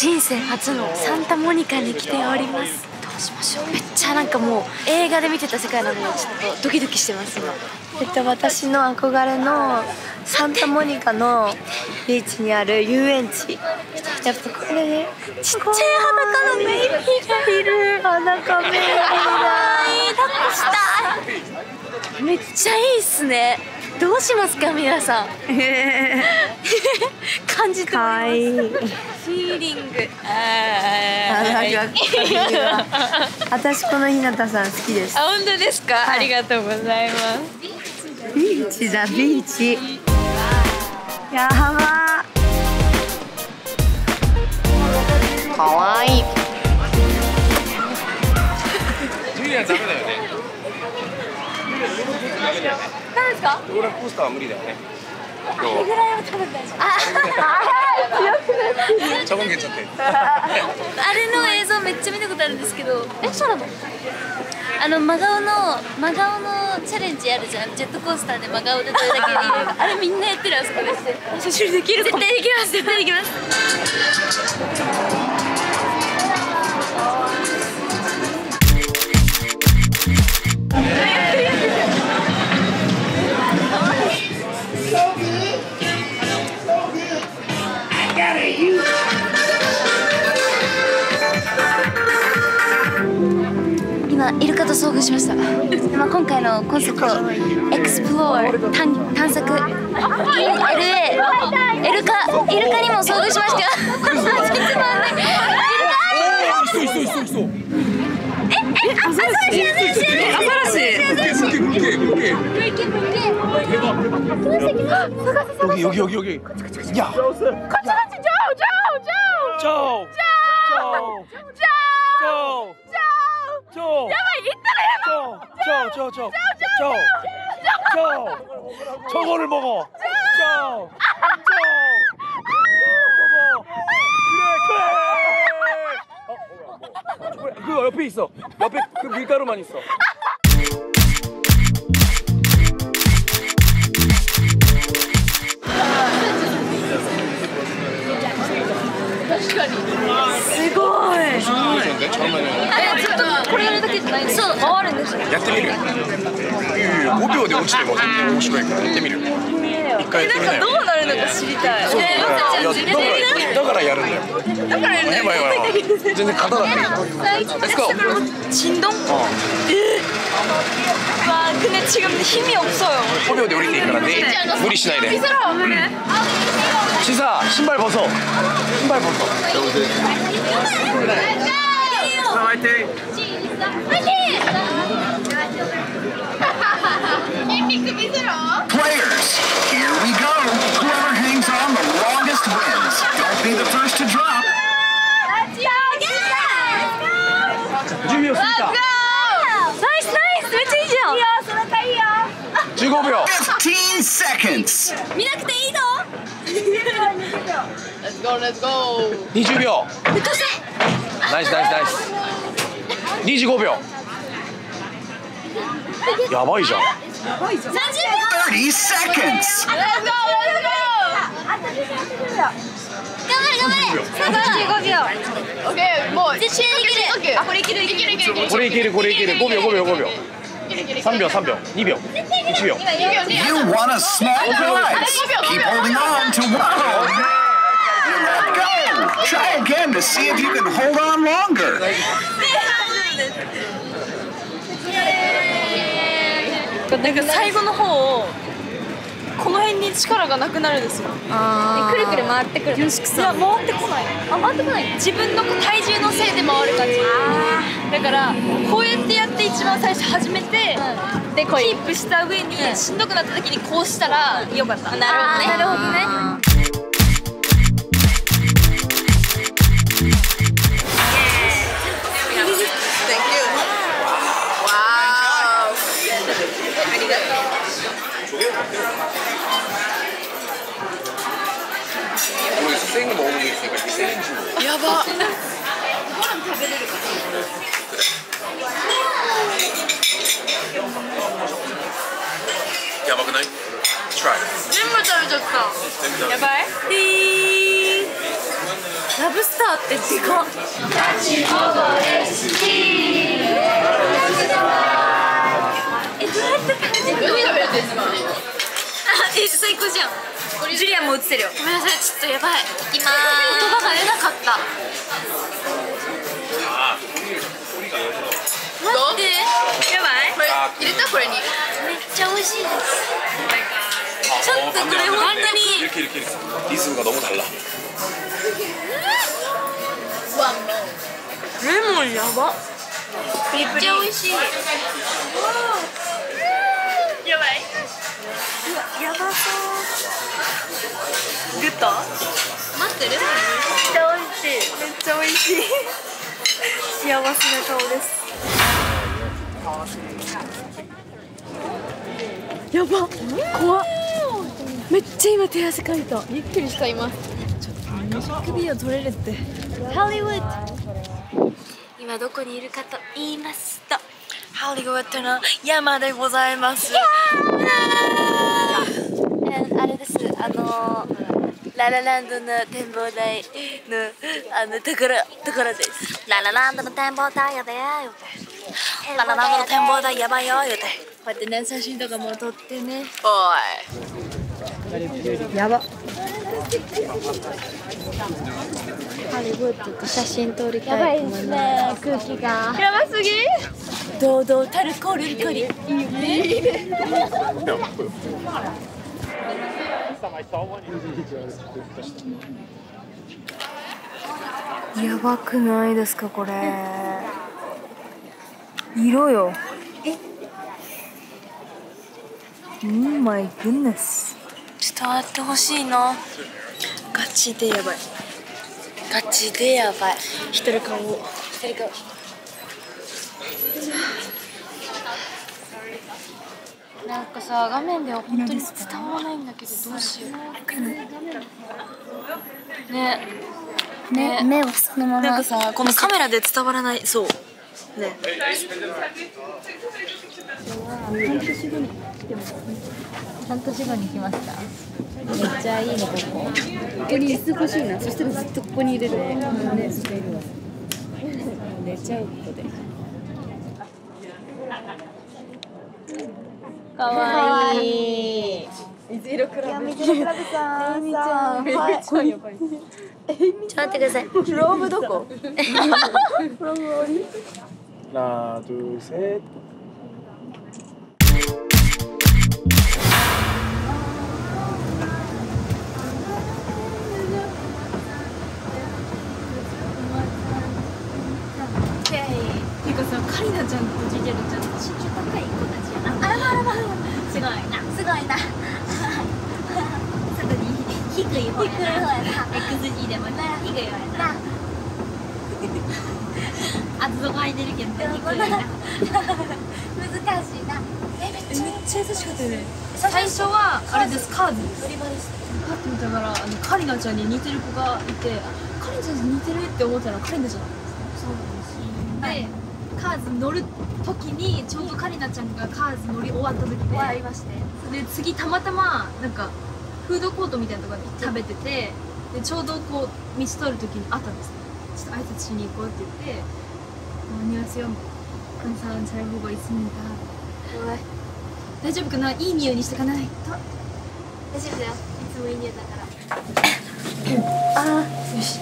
人生初のサンタモニカに来ております。どうしましょう。めっちゃなんかもう映画で見てた世界なのでちょっとドキドキしてます今。私の憧れのサンタモニカのビーチにある遊園地。やっぱこれね、ちっちゃい裸のメイビーがいる。裸メイビーだ。抱っこしたい。めっちゃいいっすね。どうしますか皆さん。感じてもらいます。フィーリング。私この日向さん好きです。 あ、本当ですか、はい、ありがとうございます。 ビーチだ、ビーチ。やば。かわいい。 ジュリアンダメだよね。 何ですか？ ローラーコースターは無理だよね。 あれぐらいは多分大丈夫。 ちょこんげちゃって。 あれの映像めっちゃ見たことあるんですけど。そうなの？真顔のチャレンジあるじゃん。ジェットコースターで真顔でどれだけいるか。あれみんなやってる。あそこで写真できるかも。絶対できます。絶対できます。今イルカと遭遇しました。今回のコンセプトエクスプロール探索 in LA イルカにも遭遇しましたよ。 저거를 먹어. 그래. 그 옆에 있어. 옆에 그 밀가루만 있어. そう、回るんですよ。 やってみる。5秒で落ちても全然面白いからやってみる。一回やってみなよ。 どうなるのか知りたい。 だからやるんだよ。やばい。全然型だって。Let's go. 진동? 와, 근데 지금 힘이 없어요. 5秒で降りていいからね。無理しないで。시사 신발 벗어. 신발 벗어. 화이팅. Players, here we go. Whoever hangs on the longest wins. Don't be the first to drop. 10秒過ぎた。 ナイスナイス、めっちゃいいじゃん。いいよ、そのかいいよ。 15秒。 15 seconds. 見なくていいの Let's go, let's go. 20秒。ナイスナイスナイス。25秒。やばいじゃん。 30秒。 30 seconds. Let's go, let's go. 頑張れ頑張れ。35秒。 オッケー、もう絶対いける。あ、これいけるいけるいける。 これいけるこれいける。5秒5秒5秒。3秒3秒2秒1秒。 You want a small prize. Keep holding on to one. Let go. Try again to see if you can hold on longer. なんか最後の方この辺に力がなくなるんですよ。 くるくる回ってくる。 いや回ってこない。 あ、回ってこない。 自分の体重のせいで回る感じ。だからこうやってやって一番最初始めて、でキープした上にしんどくなった時にこうしたらよかった。 なるほどね。なるほどね。 やば。 やばくない？ Try. 全部食べちゃった。やばい？ ラブスターってでかっ。どうやって食べてるの？最高じゃん。ジュリアンも映ってるよ。ごめんなさい、ちょっとやばい。いきまーす。言葉が出なかった。待って、やばい。 これ入れたこれに。 めっちゃ美味しいです。ちょっとこれ本当に。 リズムが너무 달라。 レモンやば。めっちゃ美味しい。やばい。やばそう。グッド？待ってる？めっちゃ美味しい。めっちゃ美味しい。幸せな顔です。やば。怖っ。めっちゃ今手汗かいた。 びっくりした今。 ミュージックビデオ撮れるって。ハリウッド。今どこにいるかと言いますと、ハリウッドの山でございます。あれです。ララランドの展望台のところです。ララランドの展望台やでーよって。ララランドの展望台やばいよよって。こうやってね写真とかも撮ってね。おい。やば。ハリウッドと写真撮りたいと思います。やばいですね、空気が。やばすぎ。堂々たるコルリコリ。いいね。やばくないですかこれ。色よ。マイグッネス。伝わってほしいな。ガチでやばい。ガチでやばい。一人顔。なんかさ、画面では本当に伝わらないんだけど、どうしよう。ね、目はそのまま。なんかさ、このカメラで伝わらない。そう。ね。半年後に来ました。めっちゃいいね、ここ。ここに椅子欲しいな。そしたらずっとここに入れるね。寝ちゃうことで。かわいい。水色クラブ。水色クラブさん。エミちゃん。はい。ちょっと待ってください。ローブどこ？ローブ降り。 하나, 둘, 셋. 이거 사カリナちゃんとジジェルちゃん身長高い子たちやな。あらすごいな。すごいな。すぐに低い方やな。XG でもな低い方やな。あずが空いてるけど低いな。難しいな。めっちゃ優しかったよね。最初はあれです、カーズです。パッと見たからカリナちゃんに似てる子がいて、カリナちゃんに似てるって思ったらカリナちゃん。そうなんです。でカーズ乗る時にちょうどカリナちゃんがカーズ乗り終わった時で終わりまして、で次たまたまなんかフードコートみたいなところで食べてて、でちょうどこう道通る時に会ったんですね。ちょっと挨拶しに行こうって言って、안녕하세요。항상 잘 보고 있습니다。大丈夫かな、いい匂いにしてかないと。大丈夫だよ、いつもいい匂いだから。あー、よし。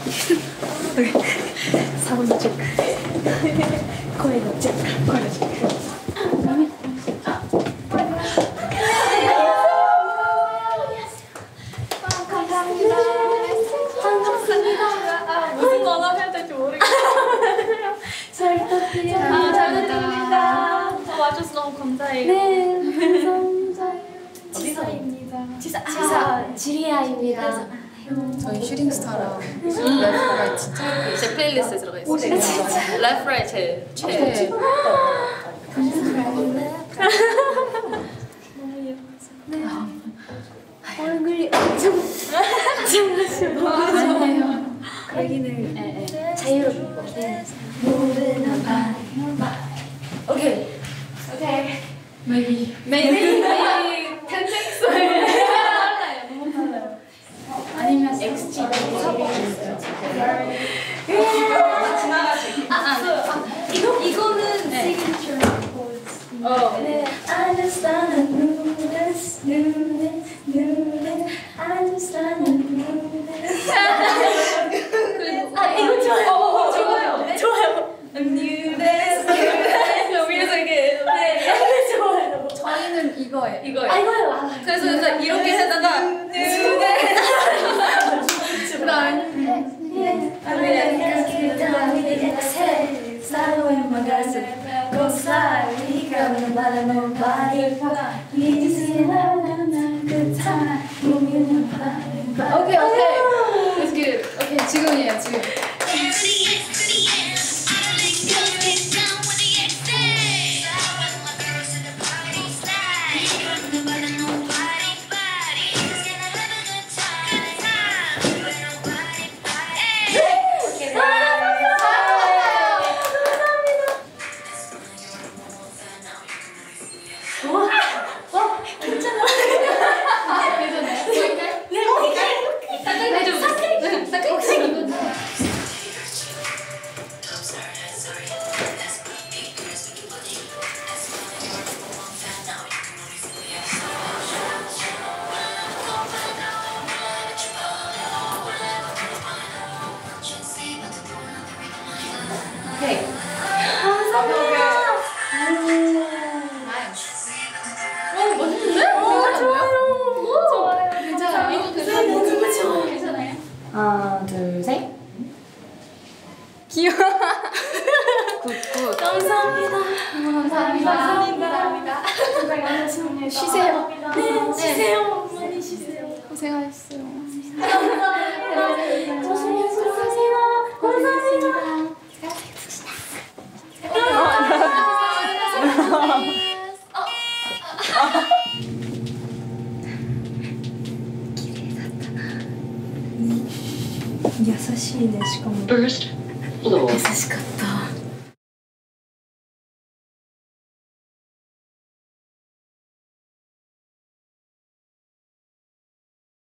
サウンドチェック。声のチェック。와줘서 너무 감사해요. 네, 감사합니다. 지사입니다. 지리아입니다. 저희 슈링스타랑 레프라이트 진짜 제 플레이리스트에 들어가 있어요. 레프라이트 최애. 감사합니다. 네. 얼굴이 엄청 좋아하시네요. 여기는 자유롭게 모든 밤. 오케이. Okay. Maybe 10 아니면 XG 이거는 시그니처 I just wanna do this, do this, do this. I just wanna do this. 이거 좋아요. 좋아요. Do this, do this. 위에서 이게 좋아요. 저희는 이거예요. 이거요. 그래서 이렇게 하다가 Do this. Following my gossip, go slide. We got nobody, nobody. We just get out and have a good time. Moving your body. 오케이. It's good. 오케이, 지금이에요, 지금. 하나, 둘, 셋. 귀여워. 감사합니다. 쉬세요. 네, 쉬세요. 많이 쉬세요. 고생하셨어요. 감사합니다.優しいね、しかも。優しかった。